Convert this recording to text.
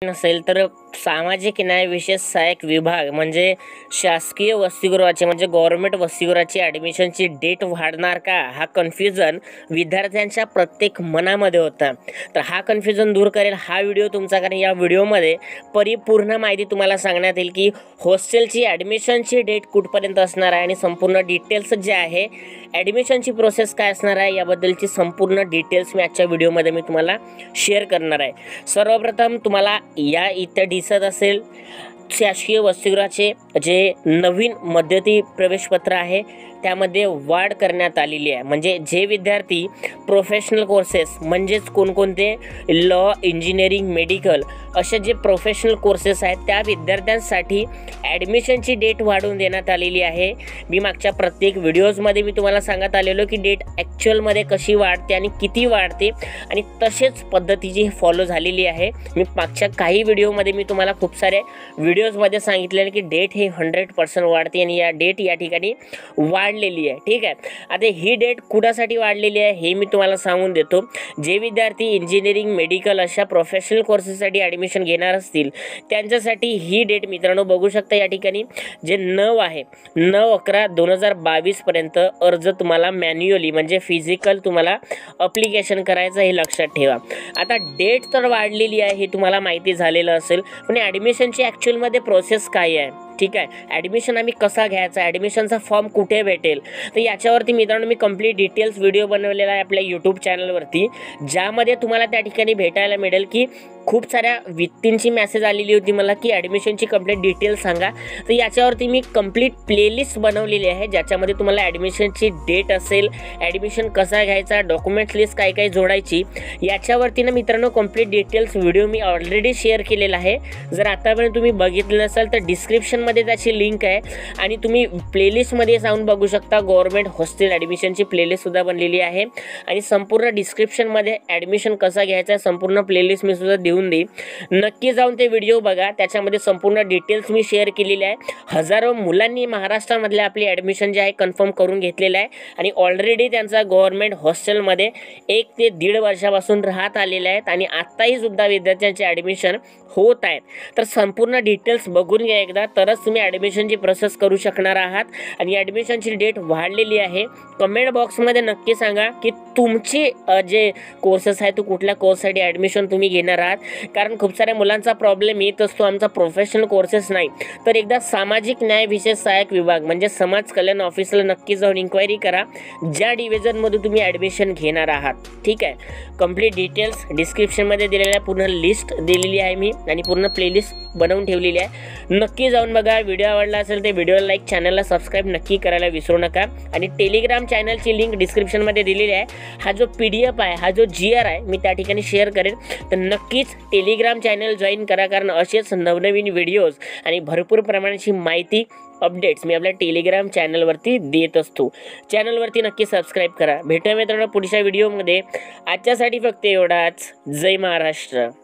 नसेल तर सामाजिक न्याय विशेष सहाय्यक विभाग म्हणजे शासकीय वसतिगृहाचे म्हणजे गव्हर्नमेंट वसतिगृहाची ॲडमिशनची डेट वाढणार का, हा कन्फ्युजन विद्यार्थ्यांच्या प्रत्येक मनामध्ये होता। तर हा कन्फ्युजन दूर करेल हा व्हिडिओ तुमचा, कारण या व्हिडिओमध्ये परिपूर्ण माहिती तुम्हाला सांगण्यात येईल की हॉस्टेलची ॲडमिशनची डेट कुठपर्यंत असणार आहे आणि संपूर्ण डिटेल्स जे आहे ॲडमिशनची प्रोसेस काय असणार आहे याबद्दलची संपूर्ण डिटेल्स मी आजच्या व्हिडिओमध्ये मी तुम्हाला शेअर करणार आहे। सर्वप्रथम तुम्हाला या इथे दिसत असेल शासकीय वसतिगृहाचे जे नवीन मध्यवर्ती प्रवेशपत्र आहे त्यामध्ये वाढ करण्यात आलेली आहे। म्हणजे जे विद्यार्थी प्रोफेशनल कोर्सेस म्हणजेच कोणकोणते लॉ, इंजिनिअरिंग, मेडिकल असे जे प्रोफेशनल कोर्सेस आहेत त्या विद्यार्थ्यांसाठी ॲडमिशनची डेट वाढवून देण्यात आलेली आहे। मी मागच्या प्रत्येक व्हिडिओजमध्ये मी तुम्हाला सांगत आलेलो की डेट ॲक्च्युअलमध्ये कशी वाढते आणि किती वाढते आणि तसेच पद्धतीची फॉलो झालेली आहे। मी मागच्या काही व्हिडिओमध्ये मी तुम्हाला खूप सारे व्हिडिओजमध्ये सांगितलेलं की डेट हे 100% वाढते आणि या डेट या ठिकाणी वाढलेली आहे। ठीक आहे, आता ही डेट कुणासाठी वाढलेली आहे हे मी तुम्हाला सांगून देतो। जे विद्यार्थी इंजिनिअरिंग, मेडिकल अशा प्रोफेशनल कोर्सेससाठी ॲडमिशन घेणार असतील त्यांच्यासाठी ही डेट मित्रांनो बघू शकता या ठिकाणी जे 9 आहे 9/11/2022 पर्यंत अर्ज तुम्हाला मॅन्युअली म्हणजे फिजिकल तुम्हाला अप्लिकेशन करायचं हे लक्षात ठेवा। आता डेट तर वाढलेली आहे हे तुम्हाला माहिती झालेलं असेल, पण ॲडमिशनची ॲक्च्युअलमध्ये प्रोसेस काय आहे, ठीक आहे, ॲडमिशन आम्ही कसा घ्यायचा, ॲडमिशनचा फॉर्म कुठे भेटेल, तर याच्यावरती मित्रांनो मी कंप्लीट डिटेल्स व्हिडिओ बनवलेला आहे आपल्या यूट्यूब चॅनलवरती, ज्यामध्ये तुम्हाला त्या ठिकाणी भेटायला मिळेल की खूप साऱ्या व्यक्तींची मेसेज आलेली होती मला की ॲडमिशनची कंप्लीट डिटेल्स सांगा। तर याच्यावरती मी कंप्लीट प्लेलिस्ट बनवलेली आहे ज्याच्यामध्ये तुम्हाला ॲडमिशनची डेट असेल, ॲडमिशन कसा घ्यायचा, डॉक्युमेंट लिस्ट काय काय जोडायची, याच्यावरती ना मित्रांनो कंप्लीट डिटेल्स व्हिडिओ मी ऑलरेडी शेअर केलेला आहे। जर आतापर्यंत तुम्ही बघितलं नसाल तर डिस्क्रिप्शनमध्ये त्याची लिंक आहे आणि तुम्ही प्लेलिस्टमध्ये जाऊन बघू शकता। गव्हर्नमेंट हॉस्टेल ॲडमिशनची प्लेलिस्टसुद्धा बनलेली आहे आणि संपूर्ण डिस्क्रिप्शनमध्ये ॲडमिशन कसा घ्यायचा संपूर्ण प्लेलिस्ट मी सुद्धा देऊन देईन, नक्की जाऊन ते व्हिडिओ बघा। त्याच्यामध्ये संपूर्ण डिटेल्स मी शेअर केलेली आहे। हजारो मुलांनी महाराष्ट्रामधल्या आपली ॲडमिशन जे आहे कन्फर्म करून घेतलेलं आहे आणि ऑलरेडी त्यांचा गव्हर्नमेंट हॉस्टेलमध्ये 1 ते 1.5 वर्षापासून राहत आलेले आहेत आणि आत्ताही सुद्धा विद्यार्थ्यांचे ॲडमिशन होत आहेत। तर संपूर्ण डिटेल्स बघून घ्या एकदा, तरच तुम्ही ॲडमिशनची प्रोसेस करू शकणार आहात। आणि ॲडमिशनची डेट वाढलेली आहे। कमेंट बॉक्समध्ये नक्की सांगा की तुमची जे कोर्सेस आहे तो कुठल्या कोर्ससाठी ॲडमिशन तुम्ही घेणार आहात, कारण खूप साऱ्या मुलांचा प्रॉब्लेम येत असतो आमचा प्रोफेशनल कोर्सेस नाही। तर एकदा सामाजिक न्याय विशेष सहाय्यक विभाग म्हणजे समाज कल्याण ऑफिसला नक्की जाऊन इन्क्वायरी करा ज्या डिव्हिजनमध्ये तुम्ही ॲडमिशन घेणार आहात। ठीक आहे, कंप्लीट डिटेल्स डिस्क्रिप्शनमध्ये दिलेल्या पूर्ण लिस्ट दिलेली आहे मी आणि पूर्ण प्लेलिस्ट बनवून ठेवलेली आहे, नक्की जाऊन बघा। व्हिडिओ आवडला असेल तर व्हिडिओला लाईक, चॅनलला सबस्क्राईब नक्की करायला विसरू नका आणि टेलिग्राम चॅनलची लिंक डिस्क्रिप्शनमध्ये दिलेली आहे। हा जो PDF आहे, हा जो GR आहे मी त्या ठिकाणी शेअर करेन, तर नक्कीच टेलिग्राम चॅनल जॉईन करा, कारण असेच नवनवीन व्हिडिओज आणि भरपूर प्रमाणाची माहिती अपडेट्स मी आपल्या टेलिग्राम चॅनलवरती देत असतो। चॅनलवरती नक्की सबस्क्राईब करा। भेटूया मित्रांनो पुढच्या व्हिडिओमध्ये। आजच्यासाठी फक्त एवढाच। जय महाराष्ट्र।